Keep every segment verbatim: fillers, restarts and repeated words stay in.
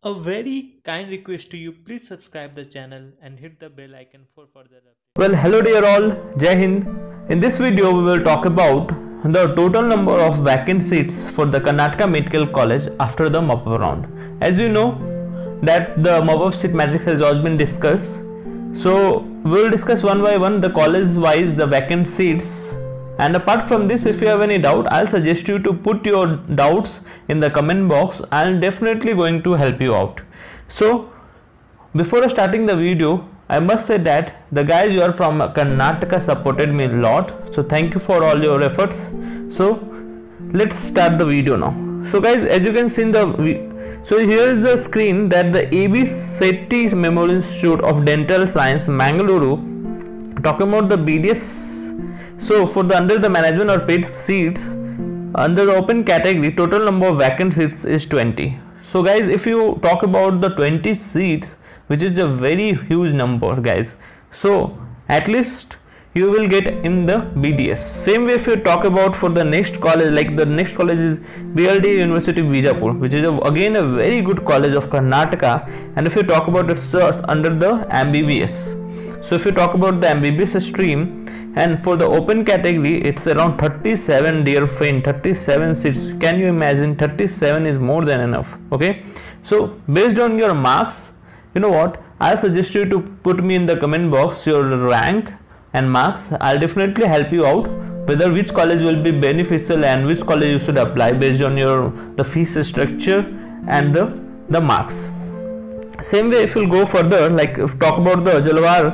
A very kind request to you, please subscribe the channel and hit the bell icon for further updates. Well, hello dear all, Jai Hind. In this video, we will talk about the total number of vacant seats for the Karnataka Medical College after the mop-up round. As you know, that the mop-up seat matrix has already been discussed. So, we will discuss one by one the college-wise the vacant seats. And apart from this, if you have any doubt, I'll suggest you to put your doubts in the comment box. I'm definitely going to help you out. So, before starting the video, I must say that the guys you are from Karnataka supported me a lot. So, thank you for all your efforts. So, let's start the video now. So, guys, as you can see in the so here is the screen that the A B Sethi Memorial Institute of Dental Science, Mangaluru, talking about the B D S. So for the under the management or paid seats, under the open category, total number of vacant seats is twenty. So guys, if you talk about the twenty seats, which is a very huge number, guys. So at least you will get in the B D S. Same way if you talk about for the next college, like the next college is B L D University Bijapur, which is a, again a very good college of Karnataka. And if you talk about it, it's uh, under the M B B S. So if you talk about the M B B S stream, and for the open category, it's around thirty-seven, dear friend, thirty-seven seats. Can you imagine? thirty-seven is more than enough. Okay, so based on your marks, you know what, I suggest you to put me in the comment box your rank and marks. I'll definitely help you out whether which college will be beneficial and which college you should apply based on your the fees structure and the the marks. Same way, if you'll go further, like if talk about the Jalwar,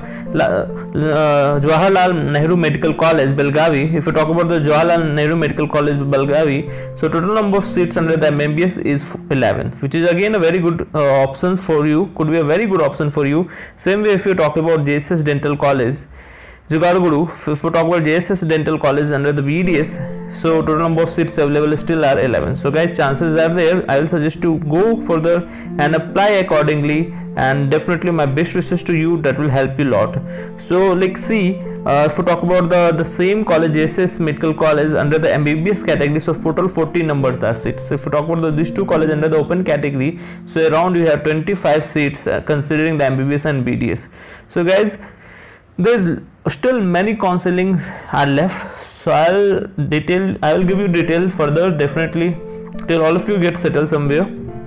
uh, Jawaharlal Nehru Medical College, Belgavi. If you talk about the Jawaharlal Nehru Medical College, Belgavi, so total number of seats under the M B B S is eleven, which is again a very good uh, option for you. Could be a very good option for you. Same way, if you talk about J S S Dental College, Jugarguru, if we talk about J S S Dental College under the B D S, so total number of seats available still are eleven. So guys, chances are there. I will suggest to go further and apply accordingly, and definitely my best wishes to you, that will help you a lot. So like see, uh, if we talk about the the same college, J S S Medical College under the M B B S category, so total forty numbers are seats. If we talk about the, these two colleges under the open category, so around you have twenty-five seats uh, considering the M B B S and B D S. So guys, there's still many counselings are left, so I'll detail I will give you detail further definitely till all of you get settled somewhere.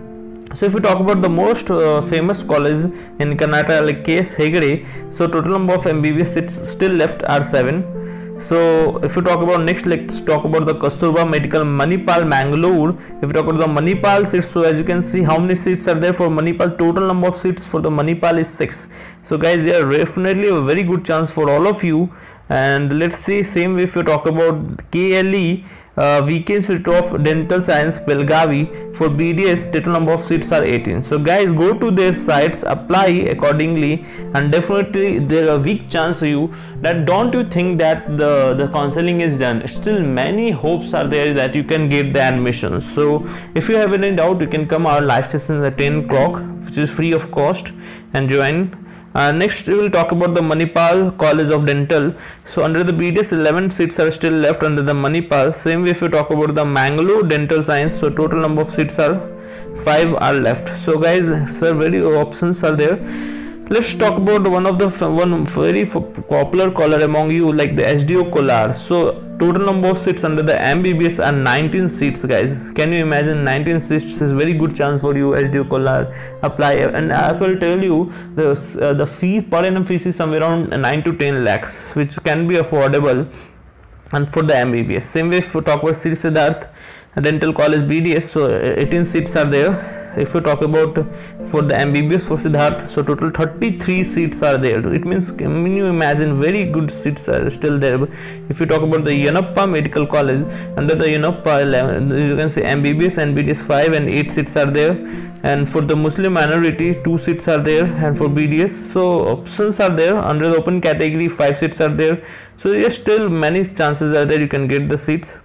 So if we talk about the most uh, famous college in Karnataka, like K S Hegde, so total number of M B B S seats still left are seven. So if you talk about next, let's talk about the Kasturba Medical Manipal Mangalore. If you talk about the Manipal seats, so as you can see how many seats are there for Manipal, total number of seats for the Manipal is six. So guys, they are definitely a very good chance for all of you. And let's see, same way if you talk about K L E uh, V K Institute of Dental Science Belgavi, for B D S total number of seats are eighteen. So guys, go to their sites, apply accordingly, and definitely there are a weak chance for you that don't you think that the the counseling is done. Still many hopes are there that you can get the admission. So if you have any doubt, you can come our live sessions at ten o'clock, which is free of cost, and join. Uh, next we will talk about the Manipal College of Dental. So under the B D S, eleven seats are still left under the Manipal. Same way if you talk about the Mangalore Dental Science, so total number of seats are five are left. So guys, sir, very options are there. Let's talk about one of the one very popular caller among you, like the S D O Kolar. So total number of seats under the M B B S are nineteen seats, guys. Can you imagine? nineteen seats is very good chance for you, S D O Kolar. Apply, and I will tell you the uh, the fee per annum fees is somewhere around nine to ten lakhs, which can be affordable. And for the M B B S, same way if we talk about Sri Siddharth Dental College B D S, so eighteen seats are there. If you talk about for the M B B S for Siddharth, so total thirty-three seats are there. It means, can you imagine, very good seats are still there. If you talk about the Yanappa Medical College, under the Yanappa eleven, you can say M B B S and B D S five and eight seats are there. And for the Muslim minority, two seats are there. And for B D S, so options are there. Under the open category, five seats are there. So yes, still many chances are there you can get the seats.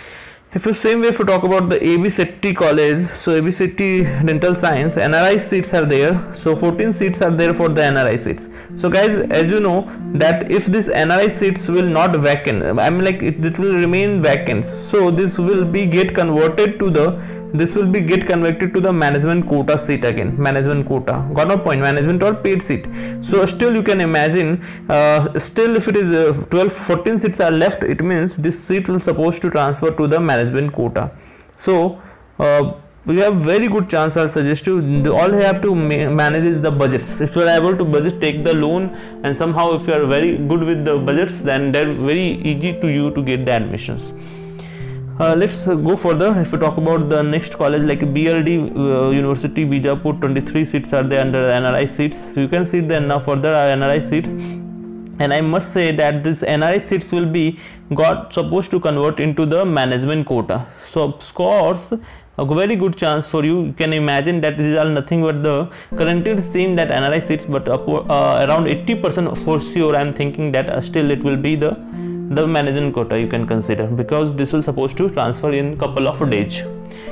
If you same way if you talk about the A B Sethi College, so A B Sethi Dental Science, N R I seats are there. So fourteen seats are there for the N R I seats. So guys, as you know that if this N R I seats will not vacant, I mean like it, it will remain vacant. So this will be get converted to the this will be get converted to the management quota seat again. Management quota, got my point? Management or paid seat. So still you can imagine, uh, still if it is uh, twelve, fourteen seats are left, it means this seat will supposed to transfer to the management quota. So uh, we have very good chance. I'll suggest you, all you have to ma manage is the budgets. If you are able to budget, take the loan, and somehow if you are very good with the budgets, then they're very easy to you to get the admissions. Uh, let's uh, go further. If we talk about the next college like B L D uh, University Bijapur, twenty-three seats are there under the N R I seats. You can see then now further are N R I seats, and I must say that this N R I seats will be got supposed to convert into the management quota. So of course a very good chance for you. You can imagine that these are nothing but the currently seen that N R I seats, but uh, uh, around eighty percent for sure I am thinking that uh, still it will be the the management quota you can consider, because this will supposed to transfer in couple of days.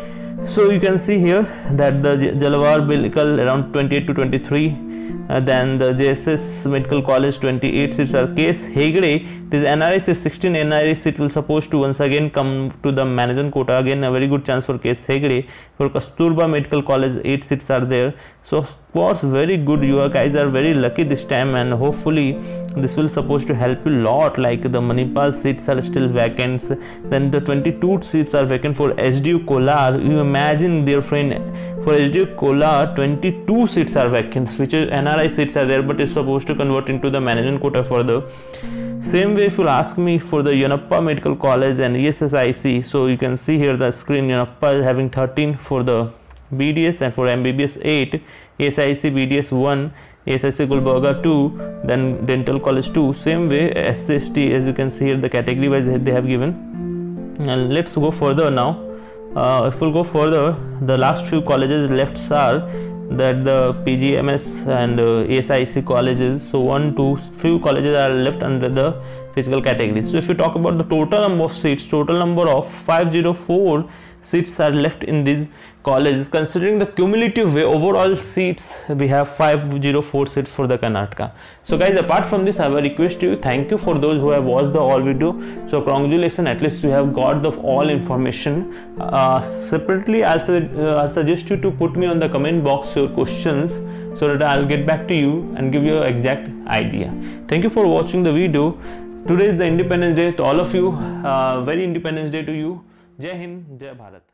So you can see here that the Jalawar Medical around twenty-eight to twenty-three, uh, then the J S S Medical College twenty-eight seats are Case Hegde. This N R I seats, sixteen N R I seats will supposed to once again come to the management quota. Again a very good chance for Case Hegde. For Kasturba Medical College, eight seats are there. So of course very good, you guys are very lucky this time, and hopefully this will supposed to help you lot. Like the Manipal seats are still vacant, then the twenty-two seats are vacant for S D U Kolar. You imagine dear friend, for S D U Kolar twenty-two seats are vacant, which is N R I seats are there, but is supposed to convert into the management quota further. Same way if you ask me for the Yonappa Medical College and E S S I C, so you can see here the screen, Yonappa is having thirteen for the B D S, and for M B B S eight, E S I C B D S one, E S I C Gulbarga two, then Dental College two. Same way S C S T, as you can see here the category wise they have given. And let's go further now. Uh, if we'll go further, the last few colleges left are that the P G M S and uh, E S I C colleges. So one, two, few colleges are left under the physical category. So if you talk about the total number of seats, total number of five hundred four seats are left in these colleges. Considering the cumulative way, overall seats, we have five hundred four seats for the Karnataka. So guys, apart from this, I have a request to you. Thank you for those who have watched the all video. So congratulations, at least you have got the all information. Uh, separately, I'll, su uh, I'll suggest you to put me on the comment box your questions, so that I'll get back to you and give you an exact idea. Thank you for watching the video. Today is the Independence Day to all of you. Uh, very Independence Day to you. Jai Hind, Jai Bharat.